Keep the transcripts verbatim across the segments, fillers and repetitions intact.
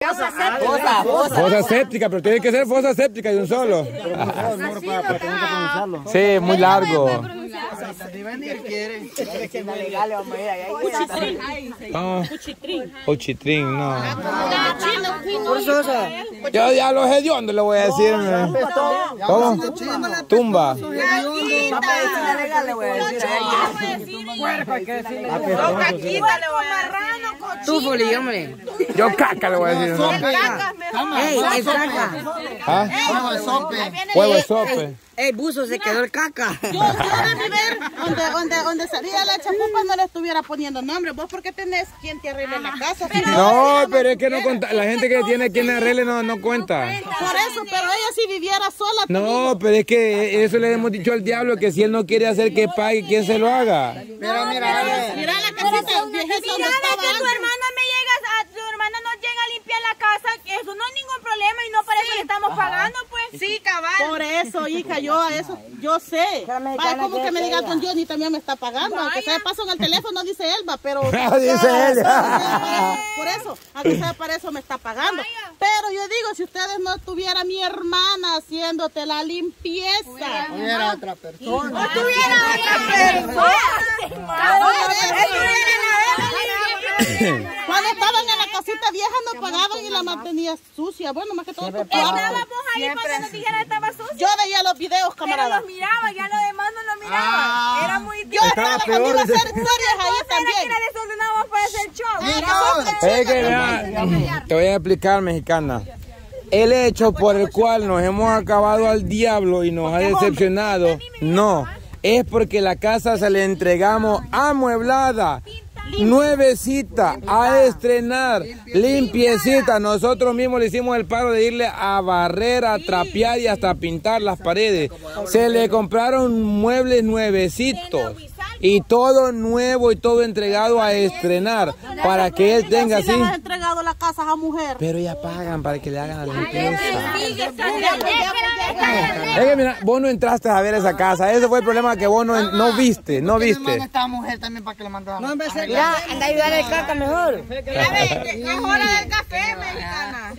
Fosa séptica. Fosa séptica, pero tiene que ser fosa séptica de un solo. Sí, muy largo. Cuchitrín, no. Yo ya los hediondos le voy a decir. ¿Cómo? Tumba. Tufoli, hombre. Yo caca le voy a decir. Ey, es caca. ¿Ah? Huevo de sope. Huevo de sope. Ey, buzo, se quedó el caca. Yo, yo debí ver donde, donde, donde salía la chapupa no le estuviera poniendo nombre. Vos porque tenés quien te arregle la casa. No, pero es que no cuenta. La gente que tiene quien arregle no, no cuenta. Por eso, pero ella si viviera sola. No, pero es que eso le hemos dicho al diablo, que si él no quiere hacer que pague, ¿quién se lo haga? Mira, mira, mira la casita viejita donde estaba. Que tu hermano me llega, a, tu hermano nos llega a limpiar la casa, que eso no es ningún problema y no para eso le estamos pagando, pues. Sí, cabal. Por eso, hija, yo a eso, yo sé. Vaya, como que me diga don Johnny también me está pagando. Aunque sea de paso en el teléfono, dice Elba, pero... Dice él. Por eso, aunque sea para eso me está pagando. Pero yo digo, si ustedes no tuviera mi hermana haciéndote la limpieza. Hubiera otra persona. Tuviera otra persona. Cuando estaban en la casita vieja no pagaban y la mantenía sucia. Bueno, más que todo tu cuarto. Estábamos ahí para que nos dijeran que estaba sucia. Yo veía los videos, Pero camarada. los miraba, ya los demás no los miraba. Era muy Yo estaba cuando iba a hacer historias ahí Era que también. la desordenábamos para hacer show. Es que, mira, te voy a explicar, mexicana. El hecho por el cual nos hemos acabado al diablo y nos ha decepcionado, no, es porque la casa se le entregamos amueblada, nuevecita, a estrenar, limpiecita. Nosotros mismos le hicimos el paro de irle a barrer, a trapear y hasta pintar las paredes. Se le compraron muebles nuevecitos. Y todo nuevo y todo entregado a estrenar para que él tenga así. Si le has entregado las casas a mujer. Pero ya pagan para que le hagan la limpieza. Es que mira, vos no entraste a ver esa casa. Ese fue el problema, que vos no, no viste, no viste. Esta mujer también para que le mandara. No, mira, anda a ayudar al caca mejor. Es hora del café, mexicana.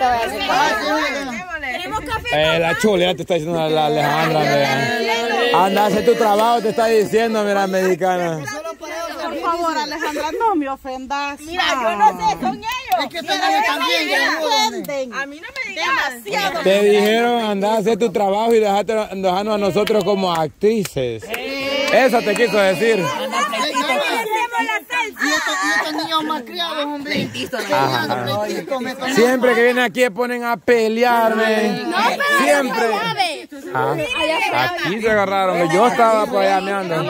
Tenemos café. Eh, la chulea te está diciendo la, la Alejandra. Mira. Anda a hacer tu trabajo, te está diciendo, mira, mexicana. Por favor, Alejandra, no me ofendas. Mira, yo no sé, son ellos. Es que ellos también ofenden. A mí no me digan demasiado. Te dijeron anda a hacer tu trabajo y dejarte, dejarnos a nosotros como actrices. Eso te quiso decir. Y estos, y estos niños más criados, hombre. Siempre que vienen aquí ponen a pelearme. Siempre. Ah, aquí se agarraron. Yo estaba por allá meando.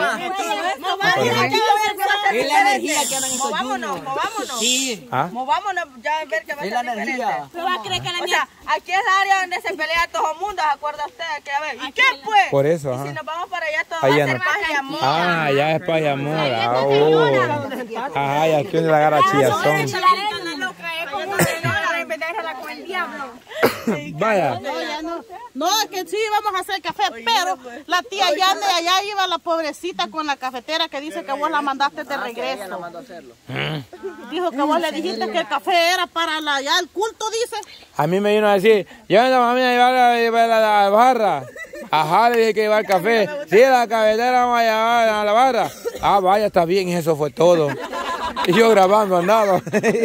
Es la energía que andan estos Movámonos, movámonos. Sí. ¿Ah? Movámonos, ya a ver qué va a Es ser la diferente. energía. ¿Tú vas a creer que la O sea, aquí es la área donde se pelea todo el mundo, ¿se acuerda usted? Que a ver, ¿y qué pues? Por eso, Y ajá. si nos vamos para allá, todo Allá va a ser no. paz y amor. Ah, ya es paz y amor. Ah, oh. Ajá, y aquí donde la agarra chillazón. Vaya. No, ya no. No, es que sí vamos a hacer café, pero la tía Yane allá iba la pobrecita con la cafetera que dice que vos la mandaste de regreso. Dijo que vos le dijiste que el café era para la, ya el culto, dice. A mí me vino a decir, llévame a la mami a llevar a llevar a la barra. Ajá, le dije que llevar café. Sí, la cafetera vamos a llevar a la barra. Ah, vaya, está bien, y eso fue todo. Y yo grabando andaba.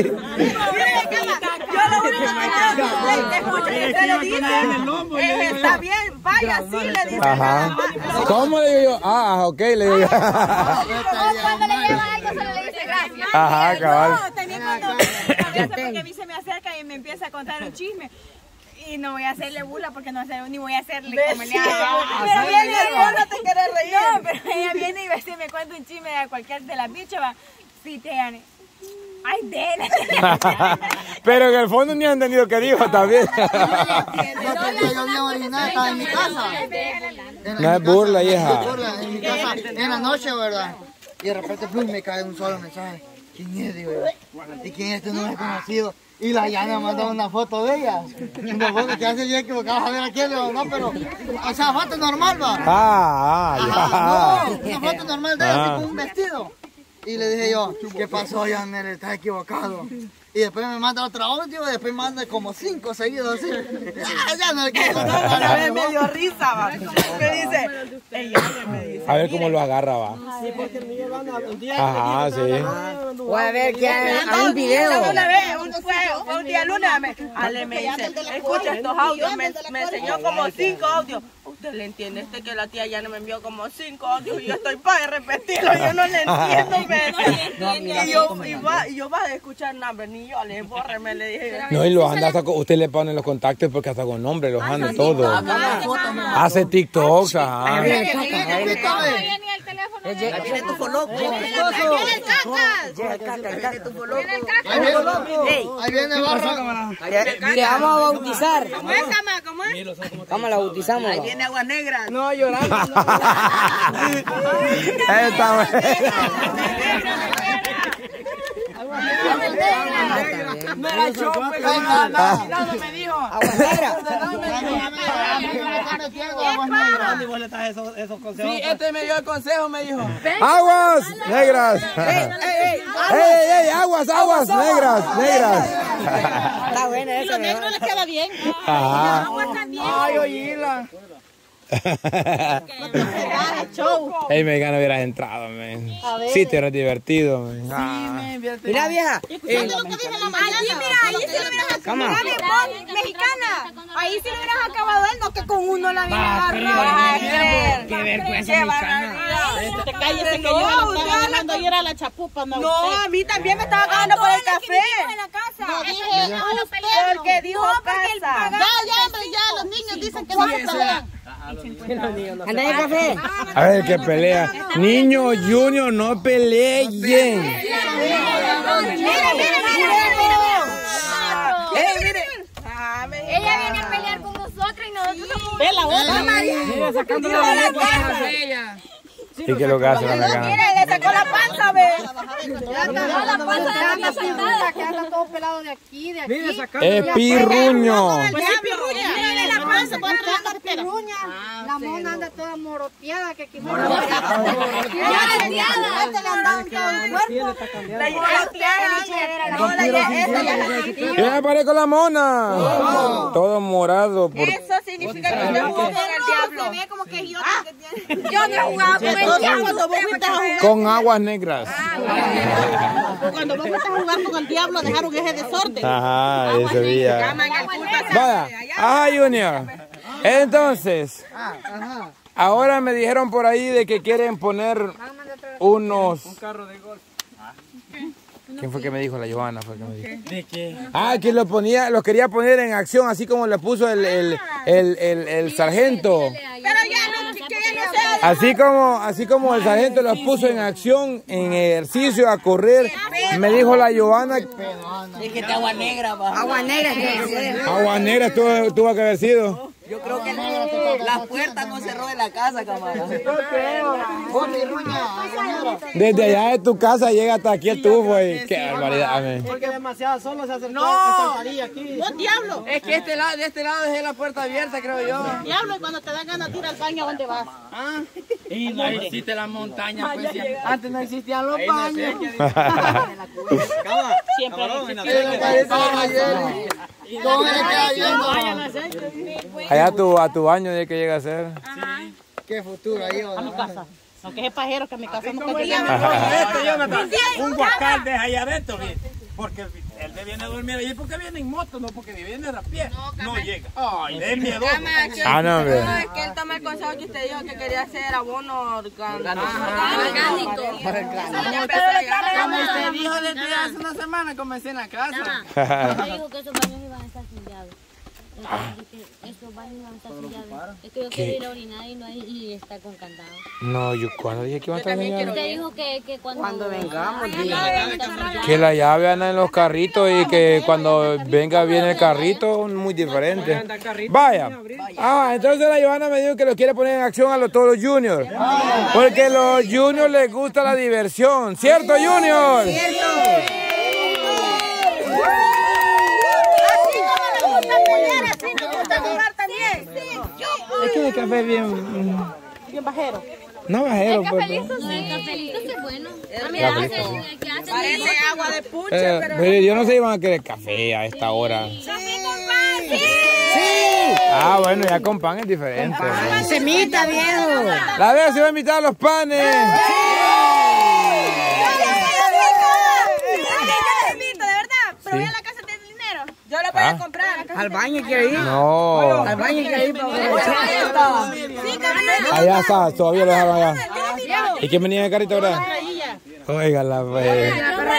Está bien, vaya, sí, le dice. Ajá. ¿Cómo le digo yo? Ah, ok, le digo yo. Cuando le lleva algo, solo le dice gracias. Ajá, cabal. No, también cuando a veces porque a mí se me acerca y me empieza a contar un chisme. Y no voy a hacerle burla porque no sé, ni voy a hacerle como le hago. Pero viene y no te quieres reír. No, pero ella viene y ve si me cuenta un chisme de cualquier de las bichas, va. Sí, te gane. Ay, de Pero en el fondo ni han entendido qué dijo también. Yo bien original, estaba en mi casa. No es burla, hija. En mi casa, en la noche, ¿verdad? Y de repente plum, me cae un solo mensaje. ¿Quién es? Digo yo. ¿Y quién es este? No me he conocido. Y la Yana mandó una foto de ella. Una foto que hace bien equivocado a ver a quién le no, pero. O sea, foto normal, va. Ah, ah, Ajá, ya. no, una foto normal de ella, así con un vestido. Y le dije yo, ¿qué pasó, Yanel? Estás equivocado. Y después me manda otro audio y después me manda como cinco seguidos así. Ya, ya no quiero. Una vez me dio risa, va. Me dice, ella me dice. A ver cómo lo agarra, va. Sí, porque el mío van a un día. Ajá, sí. Voy a ver que hay hay un video. Una vez, un, fue, fue un día lunes, me, Ale me dice, escucha estos audios, me, me enseñó como cinco audios. ¿Usted le entiende? Este que la tía ya no me envió como cinco audios y yo estoy para repetirlo, yo no le entiendo, me. Y yo, y va, y yo va a escuchar nombre, ni yo le bórreme, le dije. No, y los anda hasta con, usted le pone los contactos porque hasta con nombre los anda todo. Hace TikToks, ajá. Ahí viene el caca, ahí viene el caca. Ahí viene el teléfono. Ahí viene tu foloco. Ahí viene el caca. Llega el caca, el caca, tu foloco. Viene el caca. Ahí viene, ahí viene barra. Le vamos a bautizar. ¿Cómo es, cama? ¿Cómo es? Vamos a la bautizamos. Ahí viene agua negra. No, llorando. Está bueno. Me la chopé. Me dijo. Agua negra. Sí, este me dio el consejo, me dijo. Aguas negras. Ey, ey, ey, aguas, aguas negras, negras. Está buena Y esa, lo negro le queda bien. Ajá. Ay, oíla. Ey, mexicano hubieras entrado, man. Sí, te eres divertido, man. Ah. Mira, vieja. Escuchando lo que dije en la mañana. Allí, mira, ahí sí lo hubieras acabado. Mexicana. Ahí sí lo hubieras acabado él, no que con uno la viene agarrada. Qué vergüenza mexicana. Te cállese que yo la estaba ganando ayer a la chapupa. No, No, a mí también me estaba ganando por el café. En la casa. No, dije, no lo pelearon. Porque dijo casa. Ya, ya, hombre, ya, los niños dicen que no se pelean. Anda de café. A ver, que pelea. Niño Junior, no peleen. Mira, mira, mira, mira. ¡Ey, mire! Ella viene a pelear con nosotros y nosotros somos... Ve la otra. Mira, sacando la boca. ¿Y qué lo que hace la mexicana? Mira, le sacó la panza, ve. La panza de la sentada, que anda todo pelado de aquí, de aquí. Mira, sacando Es pirruño. Pues sí, pirruña. Mira la panza, pues La anda pirruña, la mona anda toda moroteada, que aquí ¿Qué me parece la mona? Todo morado. Por... Eso significa que usted jugó con el diablo. Se ve como que yo Yo no he jugado con el diablo. Cuando vos fuiste a jugar, Con aguas negras. cuando vos fuiste a jugar con el diablo, dejaron ese desorden. Ajá, ese día. Vaya, ajá, Junior. Entonces, ahora me dijeron por ahí de que quieren poner unos... ¿Quién fue que me dijo? La Johanna fue que me dijo. ¿De qué? Ah, que lo ponía, lo quería poner en acción, así como le puso el, el, el, el, el sargento. Pero ya no, que ya no sé. Así como, así como el sargento los puso en acción, en ejercicio, a correr, me dijo la Johanna. Dijiste agua negra, va. Agua negra, tiene que ser. Agua negra tuvo, tuvo que haber sido. Yo creo que la puerta no cerró de la casa, camarada. Desde allá de tu casa llega hasta aquí el tufo y qué barbaridad, amén. Porque demasiado solo se acercó. No. Saltaría aquí. Vos, diablo. Es que este lado, de este lado dejé la puerta abierta, creo yo. Diablo, y cuando te dan ganas de ir al baño, ¿a dónde vas? Ah, y no existe la montaña, pues ya. Antes no existían los baños. Siempre ¿Cómo le queda viendo? Allá tu, a tu baño de que llega a ser. Qué futuro ahí, a mi casa. Aunque es pajero que a mi casa nunca Como llega. este, Jonathan, un guacal deja ahí adentro, bien. Porque él te viene a dormir allí porque viene en moto, no porque viene a pie. No llega. Ay, es miedoso. Ah, no, hombre. No, es que él toma el consejo que usted dijo que quería hacer abono orgánico. Orgánico. Como usted dijo desde hace una semana, comencé en la casa. Me dijo que esos baños iban a estar sellados. Entonces dije, estos baños iban a estar sellados. Es que yo quiero ir a orinar y no hay, y está con candado. No, yo cuando dije que iba a estar allá. Usted dijo que, que cuando... Cuando vengamos, Que la llave anda en los carritos y que cuando venga viene el carrito, muy diferente. Vaya. Ah, entonces la Johanna me dijo que lo quiere poner en acción a los, todos los juniors. Porque a los juniors les gusta la diversión. ¿Cierto, junior? Es que el café es bien... Bien bajero. No bajero, El pues. cafelito sí. El cafelito sí es bueno. A mí Cafelito. hace, que hace Parece agua de pucha, Eh, pero... pero yo no sé si van a querer café a esta hora. ¡Café con pan! ¡Sí! Ah, bueno, ya con pan es diferente. Semita, viejo. La vez se va a invitar a los panes. Pero voy a la casa de dinero. Yo lo voy Ah. a comprar. Al baño quiero ir. No. Al baño quiero ir para aprovechar. Sí, caballero. Allá está, todavía lo dejaron allá. ¿Y quién venía en el carrito, verdad? Óigala, pues.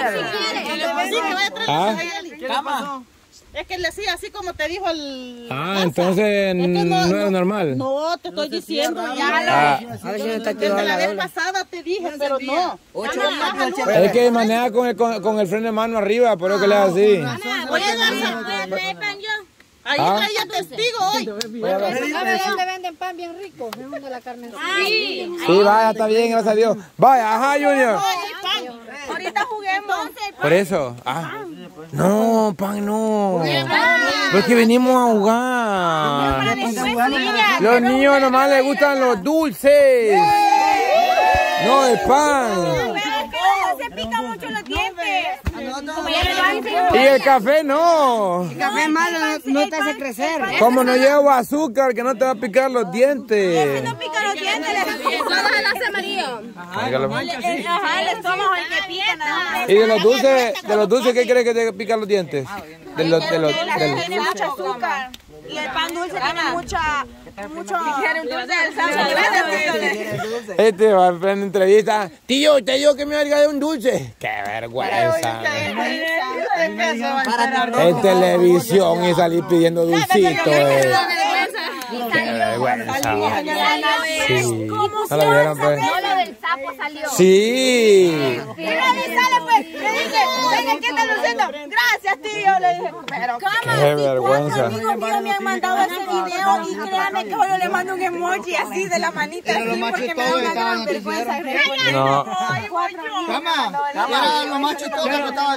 ¿Ah? ¿Qué le pasó? Es que le decía así como te dijo el... Ah, entonces no era normal. No, te estoy diciendo ya. Ah. A ver si no está Desde activada la la vez doble. pasada te dije, pero no. Es que maneja con el, con, con el freno de mano arriba, por eso que le da así. Voy a dar traer pan yo. Ahí Ah. traía testigo hoy. ¿Dónde venden pan bien rico? Es donde la carne. Sí. Sí, vaya, está bien, gracias a Dios. Vaya, ajá, Junior. Ahorita juguemos. Por eso. Ah. No, pan no. Porque venimos a jugar. Los niños nomás les gustan los dulces. No el pan. Se pica mucho los dientes. Y el café no. El café malo no, no te hace crecer. Como no llevo azúcar, que no te va a picar los dientes. No pica los dientes. Todas las amarillo. Ajá, el estómago es que pica nada más. Y de los dulces, de los dulces, ¿qué crees que te pican los dientes? De los, de los, de los- Tiene mucho azúcar. Y el pan dulce tiene mucha... Mucho... ¿Quieren dulce del sábado? Este va a hacer una entrevista. Tío, usted dijo que me iba a regalar un dulce. Qué vergüenza. En televisión y salir pidiendo dulcitos. eh. Qué vergüenza. Sí. ¿No lo vieron, pues? No, lo del sapo salió. Sí. Mira, le sale pues. Le dije, venga, ¿qué está luciendo? Gracias, tío. Le dije, pero Qué vergüenza. amigos míos me han mandado ese video y créanme que solo le mando un emoji así de la manita Pero lo así más porque me da chistoso una estaba gran en el vergüenza. No. Cama, era lo más chistoso que estaba